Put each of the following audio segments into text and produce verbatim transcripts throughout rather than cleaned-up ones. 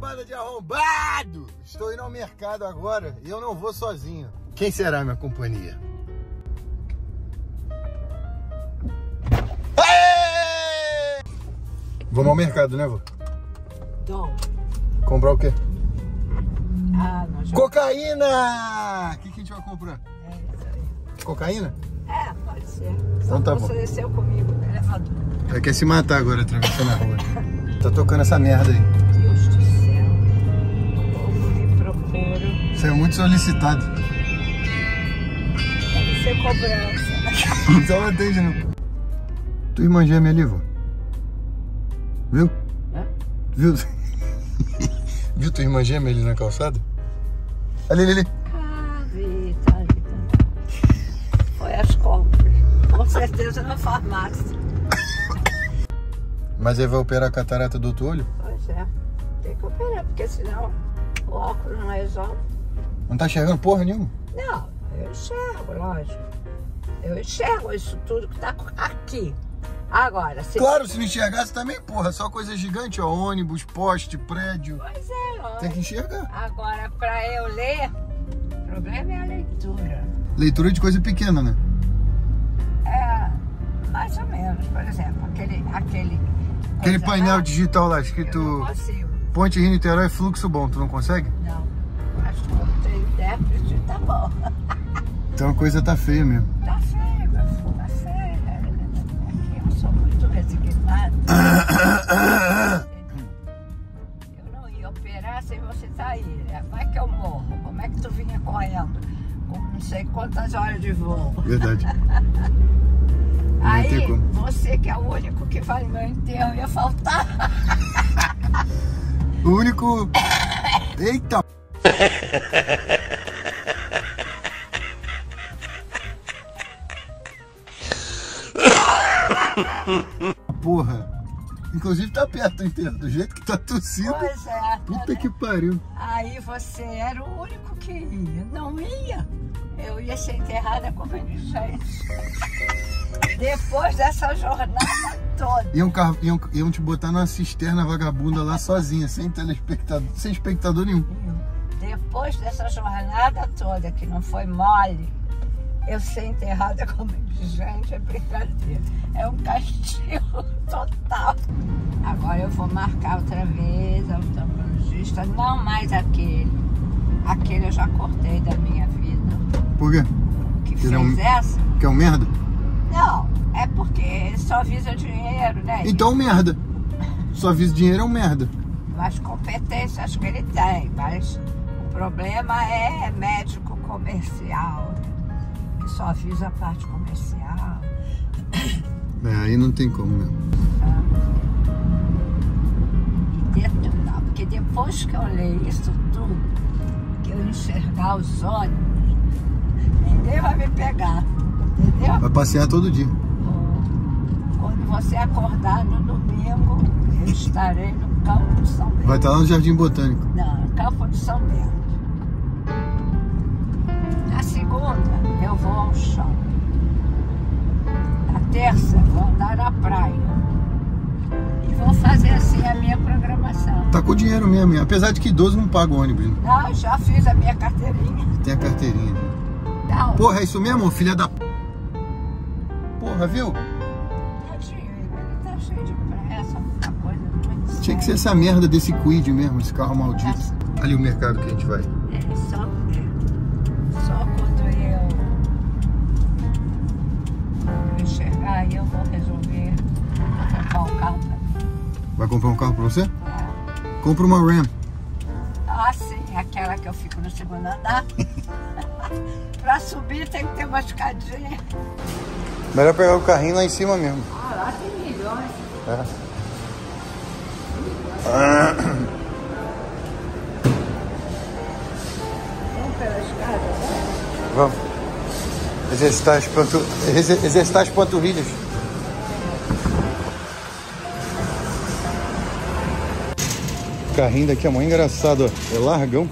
camada de arrombado! Estou indo ao mercado agora e eu não vou sozinho. Quem será minha companhia? Aê! Vamos ao mercado, né, vô? Tô. Comprar o quê? Ah, não já... Cocaína! O que, que a gente vai comprar? É isso aí. Cocaína? É, pode ser. Então Só tá você bom. desceu comigo no elevador. Vai quer se matar agora atravessando a rua. Tá tocando essa merda aí. Deus do céu. O povo me procura. Você é muito solicitado. Deve ser cobrança. Então não atende não. Tua irmã gêmea ali, vô. Viu? Hã? Viu? Viu tua irmã gêmea ali na calçada? Ali, ali, ali. Ah, vi, tá ali, tá. Foi às compras. Com certeza na farmácia. Mas aí vai operar a catarata do outro olho? Pois é. Tem que operar, porque senão o óculos não resolve. Não tá enxergando porra nenhuma? Não, eu enxergo, lógico. Eu enxergo isso tudo que tá aqui. Agora, se... Claro, se não enxergasse também, porra. Só coisa gigante, ó. Ônibus, poste, prédio. Pois é, ó. Tem que enxergar. Agora, pra eu ler, o problema é a leitura. Leitura de coisa pequena, né? É, mais ou menos. Por exemplo, aquele... Aquele, Aquele coisa painel lá, digital lá, eu escrito não consigo. Ponte Rio Niterói, fluxo bom. Tu não consegue? Não. Mas como tem intérprete, tá bom. Então a coisa tá feia mesmo. Tá feio, meu filho, tá feio. Aqui eu sou muito resignada. Eu não ia operar sem você estar aí, né? Vai que eu morro. Como é que tu vinha correndo? Com não sei quantas horas de voo. Verdade. Aí, como. você que é o único que vai no meu enterro, ia faltar. O único... Eita! Porra! Inclusive tá perto do enterro, do jeito que tá tossindo. Pois é. Puta que pariu. Aí você era o único que ia. Não ia. Eu ia ser enterrada como indigente. Depois dessa jornada toda. Iam, iam, iam te botar numa cisterna vagabunda lá sozinha, sem telespectador, sem espectador nenhum. Depois dessa jornada toda, que não foi mole, eu ser enterrada como indigente é brincadeira. É um castigo total. Agora eu vou marcar outra vez a oftalmologista, não mais aquele. Aquele eu já cortei da minha vida. Por quê? Que Ele fez é um, essa? que é um merda? Não, é porque ele só visa dinheiro, né? Então merda. Só visa dinheiro é um merda. Mas competência acho que ele tem, mas o problema é médico comercial, que só visa a parte comercial. É, aí não tem como mesmo. E detonar, porque depois que eu ler isso tudo, que eu enxergar os ônibus, ninguém vai me pegar, entendeu? Vai passear todo dia. Quando você acordar no domingo, eu estarei no campo de São Bento. Vai estar lá no Jardim Botânico. Não, no campo de São Bento. Na segunda, eu vou ao chão. Na terça, vou andar na praia. E vou fazer assim a minha programação. Tá com dinheiro mesmo, hein? Apesar de que idoso não paga o ônibus. Né? Não, já fiz a minha carteirinha. Tem a carteirinha. Não. Porra, é isso mesmo, filha da... Porra, viu? Tadinho, ele tá cheio de pressa, muita coisa muito Tinha que ser essa merda desse Kwid mesmo, esse carro maldito. Ali o mercado que a gente vai. É, só, só quando eu, eu enxergar aí eu vou resolver comprar um carro pra mim. Vai comprar um carro pra você? É. Compra uma Ram. Ah, sim, aquela que eu fico no segundo andar. Pra subir tem que ter uma escadinha. Melhor pegar o carrinho lá em cima mesmo. Ah, lá tem milhões. É. Ah. Vamos pela escada, né? Vamos. Exercitar as, pantu... Exer... Exercitar as panturrilhas. O carrinho daqui é muito engraçado, ó. É largão.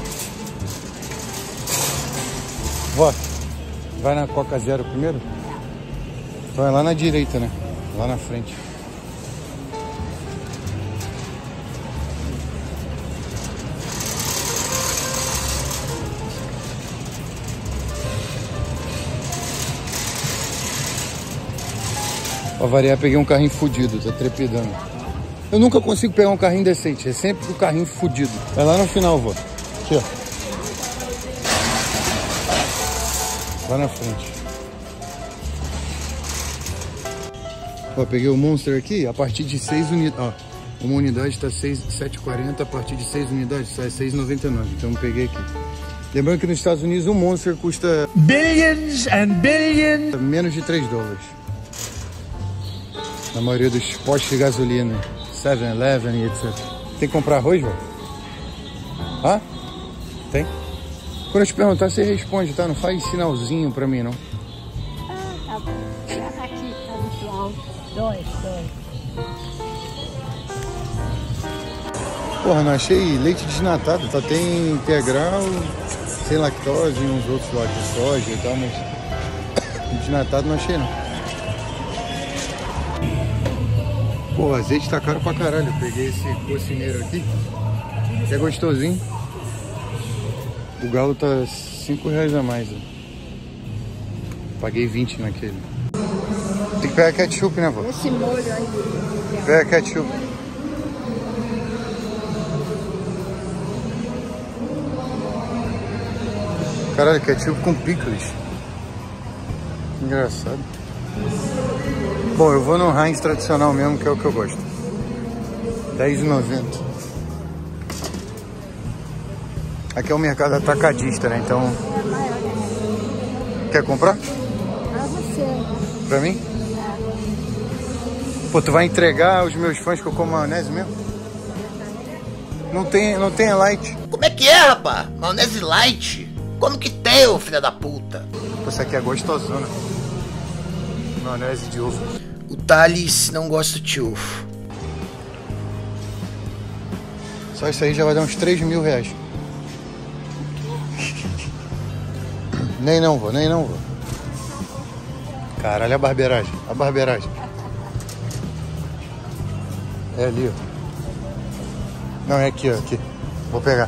Vó, vai na Coca Zero primeiro? Então é lá na direita, né? Lá na frente. Pra variar, peguei um carrinho fudido, tá trepidando. Eu nunca consigo pegar um carrinho decente, é sempre o carrinho fudido. É lá no final, vô. Aqui, ó. Lá na frente. Ó, peguei o Monster aqui, a partir de seis unidades. Ó, uma unidade tá sete reais e quarenta, a partir de seis unidades sai seis reais e noventa e nove. Então eu peguei aqui. Lembrando que nos Estados Unidos o Monster custa billions and billions, menos de três dólares. Na maioria dos postos de gasolina, seven eleven e etcétera. Tem que comprar arroz, velho? Hã? Tem? Quando eu te perguntar, você responde, tá? Não faz sinalzinho pra mim, não. Ah, tá bom. Essa aqui tá muito alto. Dois, dois. Porra, não achei leite desnatado. Só tem integral, sem lactose e uns outros lá de soja e tal, mas desnatado não achei, não. Porra, azeite tá caro pra caralho. Eu peguei esse cocineiro aqui, que é gostosinho. O galo tá cinco reais a mais. Ó. Paguei vinte naquele. Tem que pegar ketchup, né, vó? Esse molho aí. Pega ketchup. Caralho, ketchup com picles. Engraçado. Bom, eu vou no Heinz tradicional mesmo, que é o que eu gosto. dez reais e noventa. Aqui é o mercado atacadista, né? Então... Quer comprar? Pra você. Pra mim? Pô, tu vai entregar aos meus fãs que eu como maionese mesmo? Não tem, não tem light. Como é que é, rapaz? Maionese light? Como que tem, ô filha da puta? Pô, isso aqui é gostosona. Maionese de ovo. O Thales não gosta de ovo. Só isso aí já vai dar uns três mil reais. Nem não vou, nem não vou. Caralho, a barbeiragem, a barbeiragem. É ali, ó. Não, é aqui, ó, aqui. Vou pegar.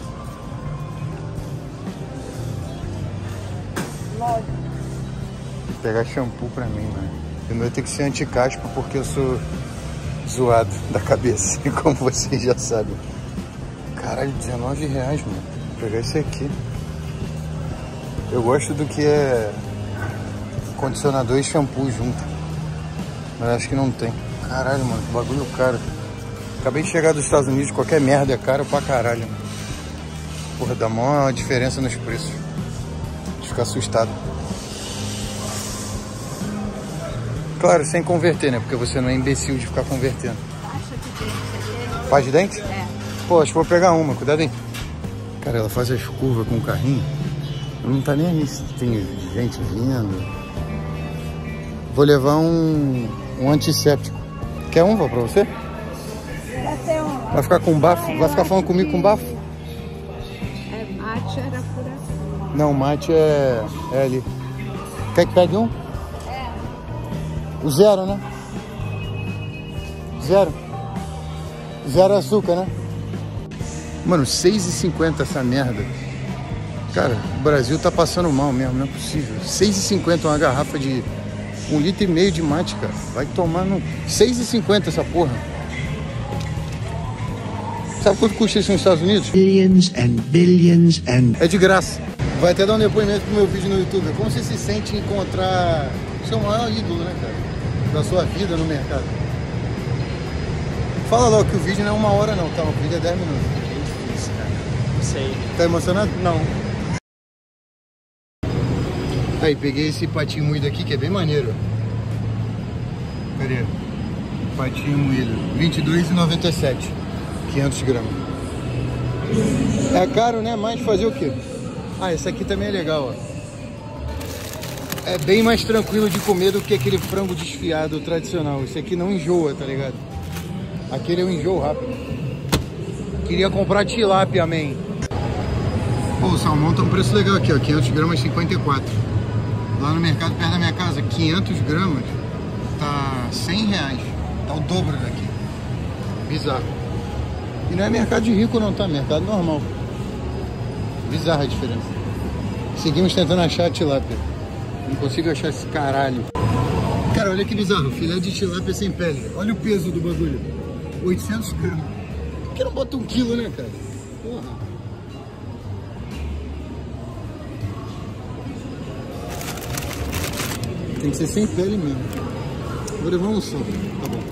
Vou pegar shampoo pra mim, mano. O meu tem que ser anti-caspa porque eu sou zoado da cabeça, como vocês já sabem. Caralho, dezenove reais, mano. Vou pegar esse aqui. Eu gosto do que é condicionador e shampoo junto. Mas acho que não tem. Caralho, mano, que bagulho caro. Acabei de chegar dos Estados Unidos, qualquer merda é caro pra caralho, mano. Porra, dá mó diferença nos preços. De ficar assustado. Claro, sem converter, né? Porque você não é imbecil de ficar convertendo. Paz de dente? É. Pô, acho que vou pegar uma, cuidado aí. Cara, ela faz as curvas com o carrinho. Não tá nem aí se tem gente vindo. Vou levar um, um antisséptico. Quer um, vó, pra você? Vai ter um. Vai ficar com bafo? Vai ficar falando comigo com bafo? É, mate era por aqui. Não, mate é, é ali. Quer que pegue um? É. O zero, né? Zero. Zero açúcar, né? Mano, seis reais e cinquenta essa merda. Cara, o Brasil tá passando mal mesmo, não é possível. seis reais e cinquenta uma garrafa de um litro e meio de mate, cara. Vai tomar no... seis reais e cinquenta essa porra. Sabe quanto custa isso nos Estados Unidos? Billions and billions and... É de graça. Vai até dar um depoimento pro meu vídeo no YouTube. Como você se sente em encontrar seu maior ídolo, né, cara? Da sua vida no mercado. Fala logo que o vídeo não é uma hora não, tá? O vídeo é dez minutos. É difícil, cara. Não sei. Tá emocionado? Não. Aí, peguei esse patinho moído aqui, que é bem maneiro. Cadê? Patinho moído. vinte e dois reais e noventa e sete centavos. quinhentos gramas. É caro, né? Mas fazer o quê? Ah, esse aqui também é legal, ó. É bem mais tranquilo de comer do que aquele frango desfiado tradicional. Esse aqui não enjoa, tá ligado? Aquele eu enjoo rápido. Queria comprar tilápia, man. Pô, o salmão tá um preço legal aqui, ó. quinhentos gramas, cinquenta e quatro. Lá no mercado perto da minha casa, quinhentos gramas, tá cem reais. Tá o dobro daqui. Bizarro. E não é mercado de rico não, tá? É mercado normal. Bizarra a diferença. Seguimos tentando achar a tilápia. Não consigo achar esse caralho. Cara, olha que bizarro, filé de tilápia sem pele. Olha o peso do bagulho. oitocentos gramas. Por que não bota um quilo, né, cara? Porra. Tem que ser sem pele mesmo. Vou levar um só. Tá bom.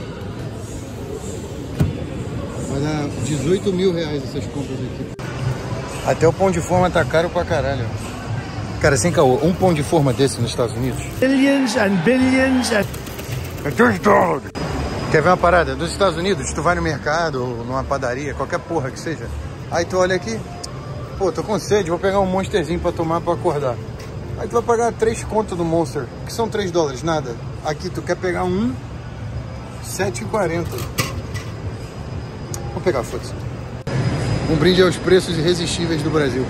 Vai dar dezoito mil reais essas compras aqui. Até o pão de forma tá caro pra caralho. Cara, sem caô, um pão de forma desse nos Estados Unidos. Billions and billions and... É dois dólares. Quer ver uma parada? Dos Estados Unidos, tu vai no mercado ou numa padaria, qualquer porra que seja. Aí tu olha aqui, pô, tô com sede, vou pegar um Monsterzinho pra tomar pra acordar. Aí tu vai pagar três contos do Monster, que são três dólares, nada. Aqui tu quer pegar um, sete e quarenta. Vou pegar, foda-se. Um brinde aos preços irresistíveis do Brasil.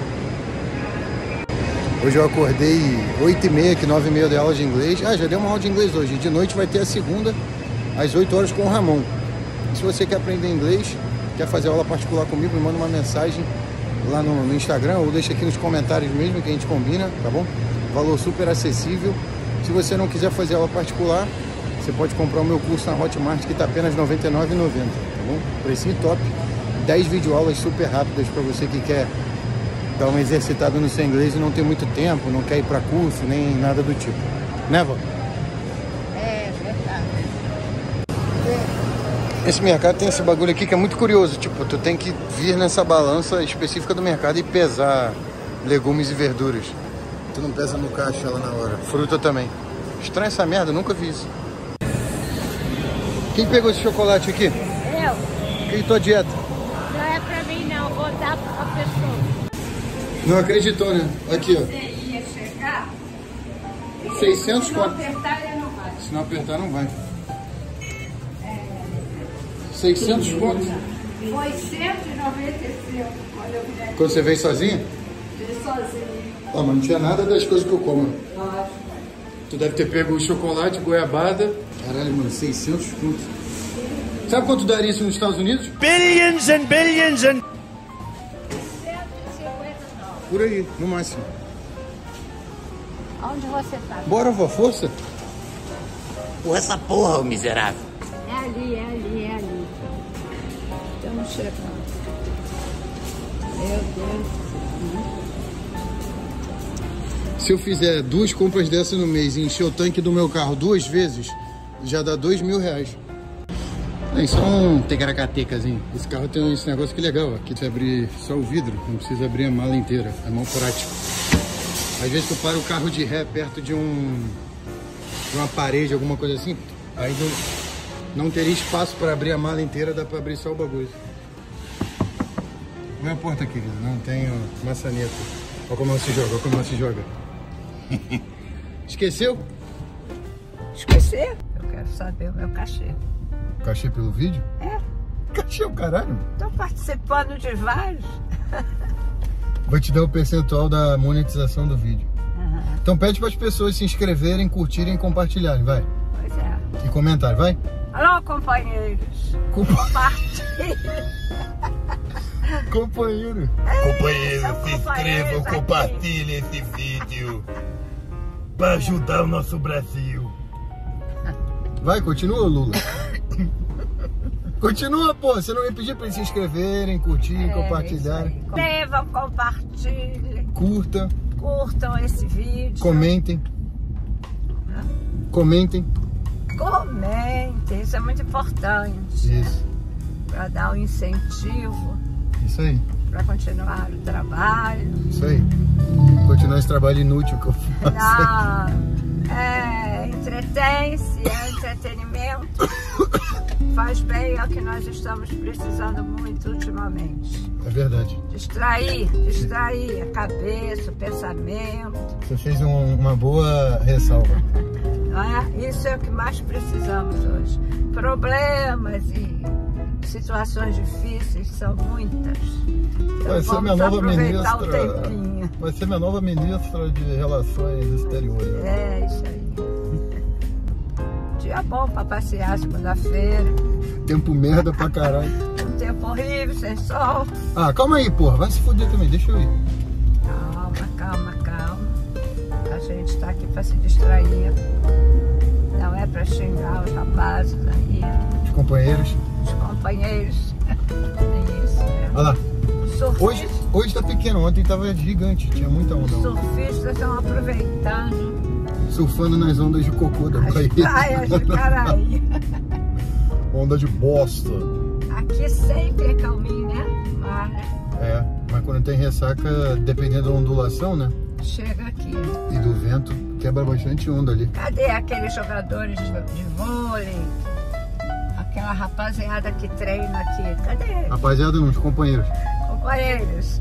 Hoje eu acordei oito e meia, que nove e meia de aula de inglês. Ah, já dei uma aula de inglês hoje. De noite vai ter a segunda, às oito horas com o Ramon. Se você quer aprender inglês, quer fazer aula particular comigo, me manda uma mensagem lá no, no Instagram ou deixa aqui nos comentários mesmo que a gente combina, tá bom? Valor super acessível. Se você não quiser fazer aula particular, você pode comprar o meu curso na Hotmart, que está apenas noventa e nove reais e noventa centavos, tá bom? Precinho top. dez videoaulas super rápidas para você que quer dar uma exercitada no seu inglês e não tem muito tempo, não quer ir para curso, nem nada do tipo. Né, vó? É verdade. Esse mercado tem esse bagulho aqui que é muito curioso. Tipo, tu tem que vir nessa balança específica do mercado e pesar legumes e verduras. Tu não pesa no caixa lá na hora. Fruta também. Estranho essa merda, nunca vi isso. Quem pegou esse chocolate aqui? Eu? Que tua dieta? Não é pra mim não, vou dar pra pessoa. Não acreditou, né? Aqui, ó. Você ia chegar? seiscentos Se não conto. apertar, ele não vai. Se não apertar, não vai. seiscentos conto. Foi cento e noventa e cinco quando eu vim. Quando você veio sozinha? Vim sozinho. Ah, mas não tinha nada das coisas que eu como. Lógico. Tu deve ter pego o chocolate, goiabada. Caralho, mano, seiscentos conto. Sabe quanto daria isso nos Estados Unidos? Billions and billions and... cento e cinquenta e nove. Por aí, no máximo. Onde você tá? Bora, vó, força. Porra, essa porra, ô miserável. É ali, é ali, é ali. Estamos chegando. Meu Deus. Se eu fizer duas compras dessa no mês e encher o tanque do meu carro duas vezes, já dá dois mil reais. Tem só um tecaracatecazinho. Esse carro tem esse negócio que é legal, ó. Aqui tu abre só o vidro, não precisa abrir a mala inteira. É mão prático. Às vezes tu para o carro de ré perto de um de uma parede, alguma coisa assim, aí não, não teria espaço para abrir a mala inteira, dá para abrir só o bagulho. Não é a porta, querido, não tenho maçaneta. Olha como ela se joga, olha como ela se joga. Esqueceu? Esqueci. Eu quero saber o meu cachê. Cachê pelo vídeo? É. Cachê o caralho? Estou participando de vários. Vou te dar o percentual da monetização do vídeo. Uhum. Então pede para as pessoas se inscreverem, curtirem e compartilharem, vai. Pois é. E comentário, vai. Alô, companheiros. Compa- Compartilhe. Companheiro. Companheiro, são se companheiros inscrevam, aqui. compartilhem esse vídeo para ajudar o nosso Brasil. Vai, continua, Lula. Continua, pô. Você não me pediu para eles se inscreverem, curtirem, É, compartilharem. isso aí. Inscrevam, compartilhem, Curta, curtam esse vídeo. comentem. Comentem. Comentem, isso é muito importante. Isso. Para dar um incentivo, Isso aí. para continuar o trabalho. Isso aí. Continuar esse trabalho inútil que eu faço. Não, é entretém-se, é entretenimento. Faz bem, é o que nós estamos precisando muito ultimamente. É verdade. Distrair, distrair a cabeça, o pensamento. Você fez um- uma boa ressalva. Não é? Isso é o que mais precisamos hoje. Problemas e situações difíceis são muitas. Então, Vai ser vamos minha nova aproveitar ministra. o tempinho. Vai ser minha nova ministra de Relações Exteriores. É, isso aí. Dia bom para passear segunda-feira. Tempo merda pra caralho. Um tempo horrível, sem sol. Ah, calma aí, porra. Vai se fuder também. Deixa eu ir. Calma, calma, calma. A gente está aqui para se distrair. Não É, pra xingar os rapazes aí, Os companheiros. os companheiros. É isso, né? Olha lá. Os surfistas, Hoje, hoje tá pequeno, ontem tava gigante, tinha muita onda. os surfistas estão aproveitando Surfando nas ondas de cocô da as Bahia. praias de Caraí. Onda de bosta. Aqui sempre é calminho, né? Mas, né? É, mas quando tem ressaca, dependendo da ondulação, né? Chega aqui. E do vento, quebra bastante onda ali. Cadê aqueles jogadores de, de vôlei? Aquela rapaziada que treina aqui. Cadê eles? Rapaziada, não, os companheiros. Companheiros.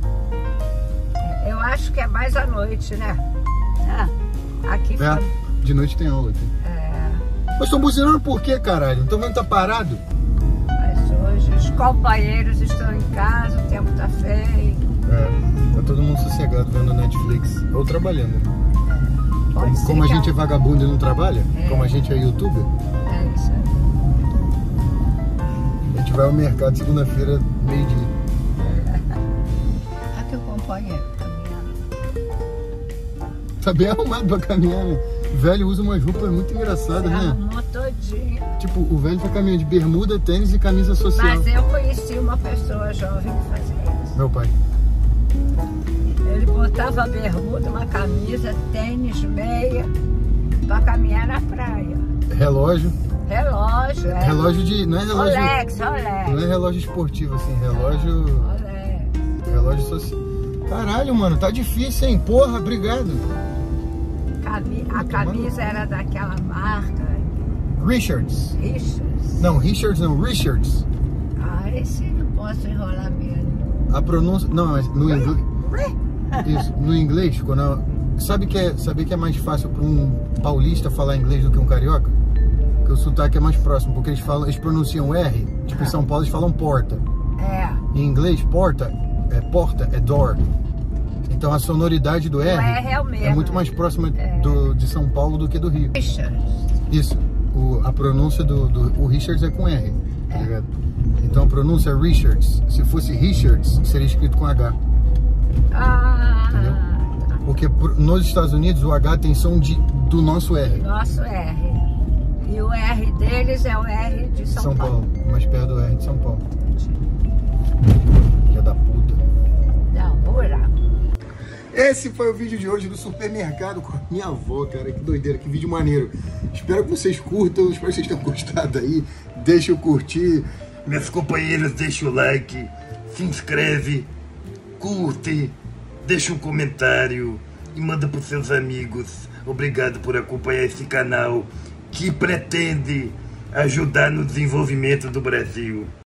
Eu acho que é mais à noite, né? Ah, aqui foi. É, de noite tem aula aqui. É, Mas estão buzinando por quê, caralho? Não tô vendo que tá parado? mas hoje os companheiros estão em casa, o tempo tá feio. É, tá todo mundo sossegado vendo Netflix. Ou trabalhando. Pode Como, ser como a que gente é vagabundo e não trabalha, É. como a gente é youtuber, É isso aí. a gente vai ao mercado segunda-feira, meio-dia. Aqui o companheiro caminhando. Tá bem arrumado pra caminhar, né? O velho usa umas roupas muito engraçadas, Se né? arrumou todinho. Tipo, o velho tá caminhando de bermuda, tênis e camisa social. Mas eu conheci uma pessoa jovem que fazia isso. Meu pai. Ele botava bermuda, uma camisa, tênis, meia, pra caminhar na praia. Relógio. Relógio, é. Relógio de... Não é relógio... Rolex, Não Rolex. é relógio esportivo, assim. Relógio... Rolex. Relógio social. Caralho, mano. Tá difícil, hein? Porra, obrigado. Cami- A camisa era daquela marca, Richards. Richards. Não, Richards não. Richards. Ah, esse não posso enrolar mesmo. A pronúncia... Não, mas no inglês... Isso. No inglês, quando... a- Sabe que é, sabe que é mais fácil para um paulista falar inglês do que um carioca? Porque o sotaque é mais próximo, porque eles falam, eles pronunciam R, tipo em São Paulo eles falam porta. É. Em inglês, porta é porta, é door. Então a sonoridade do R, R é o mesmo. muito mais próxima É. do, de São Paulo do que do Rio. Richards. Isso. O, a pronúncia do, do... O Richards é com R, tá ligado? Então a pronúncia é Richards. Se fosse Richards, seria escrito com H. Ah, Porque por- nos Estados Unidos o H tem som de, do nosso R. nosso R. E o R deles é o R de São, São Paulo. Paulo, mais perto do R de São Paulo. Filha da puta. Não, buraco. Esse foi o vídeo de hoje do supermercado com a minha avó, cara. Que doideira, que vídeo maneiro. Espero que vocês curtam, espero que vocês tenham gostado aí. Deixa eu curtir. Meus companheiros, deixa o like, se inscreve, curte, deixa um comentário e manda para os seus amigos. Obrigado por acompanhar esse canal que pretende ajudar no desenvolvimento do Brasil.